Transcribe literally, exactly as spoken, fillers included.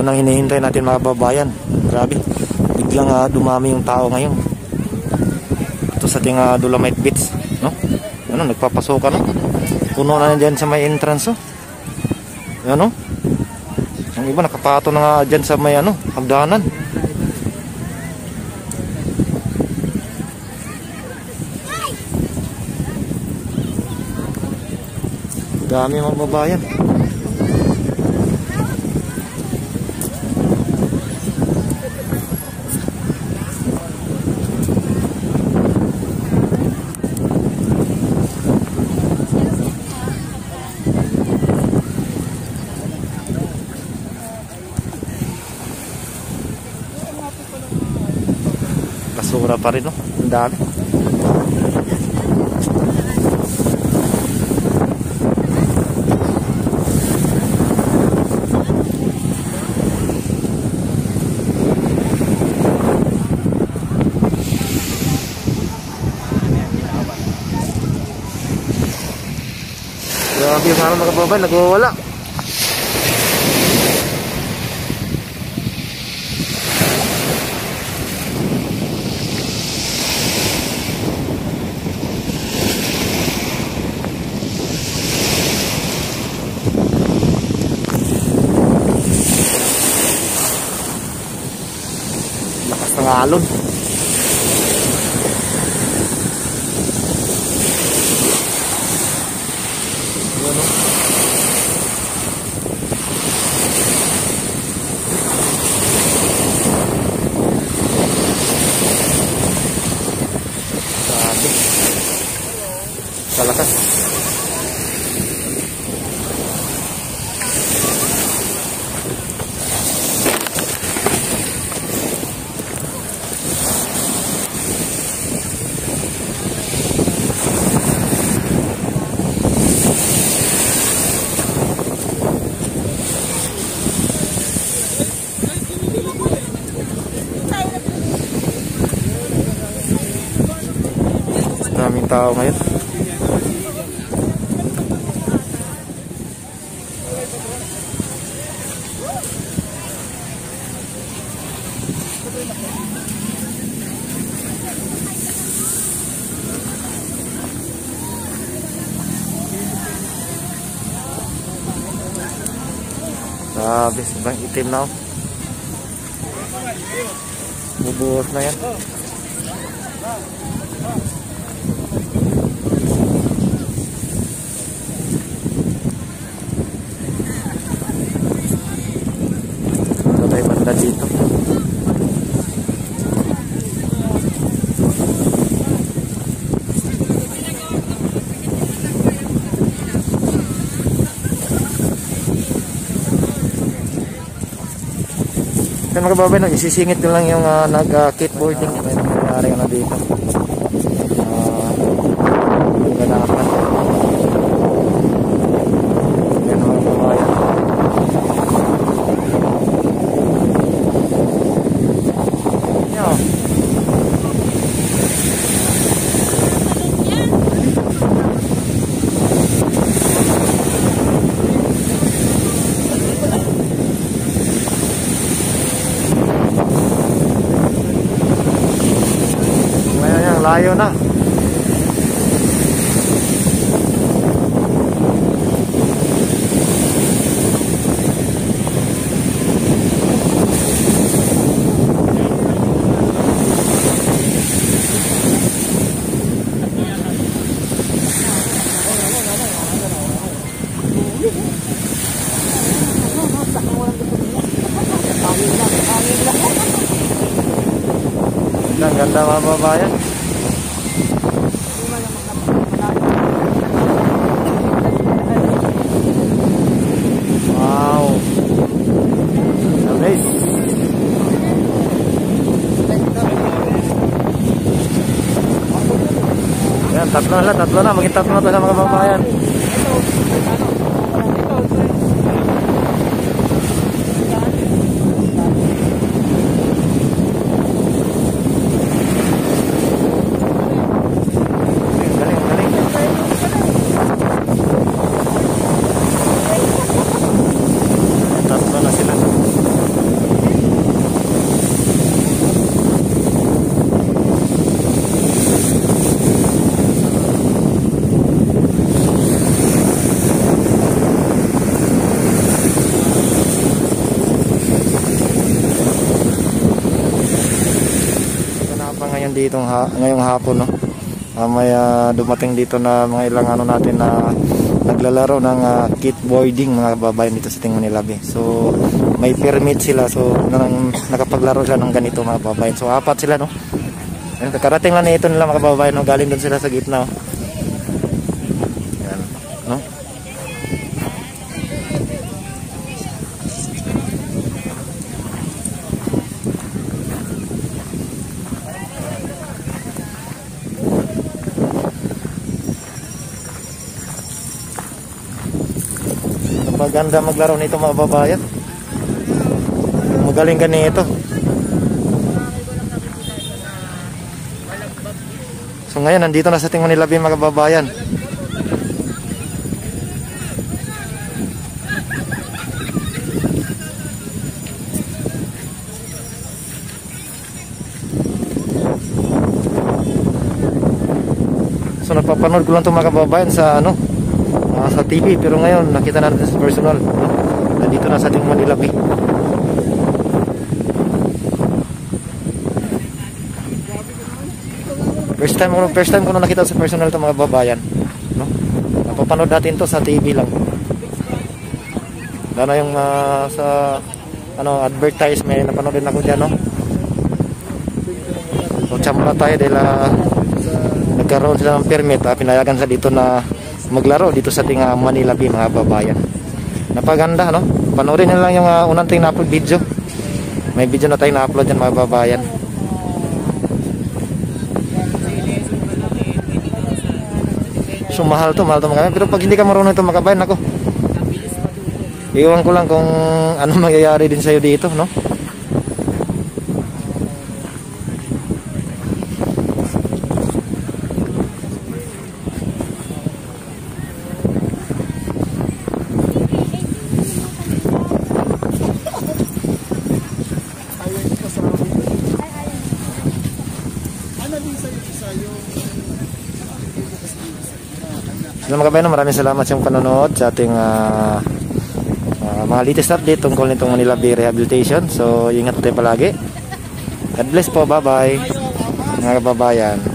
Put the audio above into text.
Yun ang hinihintay natin mga kababayan. Grabe, biglang uh, dumami yung tao ngayon. Ito sa ating uh, Dolomite Beach, no? Ano, nagpapasokan, no? Puno na dyan sa may entrance, no? Yan, no? Ang iba nakapato na nga dyan sa may ano, hagdanan. Dami mga babayan. Basura pa rin, no? Ang dami. Grabe yung mga mga kababayan, nagwawala. Lakas ng alon. Kalakas. Daming tao ngayon. Grabe, sobrang itim na, oh. Bubuhos na yan. Ano tayo banda dito? Kaya mga kababayan, isisingit ko lang yung uh, nag-kiteboarding. Uh, may nangyari na dito. Uh, ganapan. Yan mga kababayan. Yan. Layo na. Ang ganda mga babayan. Yan, tatlo na lang, tatlo na, maging tatlo na ito na mga kababayan. Galing, galing. Tatlo na sila. dito ha, ngayong hapon, no. Uh, may uh, dumating dito na mga ilang ano natin na naglalaro ng uh, kiteboarding, mga kababayan, dito sa Tingog Manila Bay. So may permit sila, so nang, nakapaglaro sila ng ganito, mga kababayan. So apat sila, no. Ayun, karating lang nito nila, mga kababayan, no. Galing doon sila sa gitna, oh. Yan, no. Maganda maglaro nito, mga babayan. Magaling ganito. So ngayon nandito na sa Tingog Manila Bay, mga babayan. So napapanood ko lang ito, mga kababayan, sa ano, uh, sa T V, pero ngayon nakita natin sa personal, no? Nandito na sa Tingog Manila Bay. First time ko, first time ko na nakita sa personal ito, mga babayan, no? Napapanood natin to sa T V lang. Lalo yung uh, sa ano, advertisement, napanood din ako diyan, no? So champa tayo dahil uh, nagkaroon sila ng permit, uh, pinayagan sa dito na maglaro dito sa Tingog Manila Bay, mga babayan. Napaganda, no? Panoorin nyo lang yung uh, unang ting na-upload video. May video na tayo na-upload dyan, mga babayan. So mahal to, mahal to, mga kabayan. Pero pag hindi ka marunong ito, mga kabayan, ako, iwan ko lang kung ano mangyayari din sa'yo dito, no? So mga kabayan, maraming salamat sa panonood sa ating uh, uh, mga latest update tungkol nitong Manila Bay Rehabilitation. So ingat tayo palagi. God bless po, bye bye mga kababayan.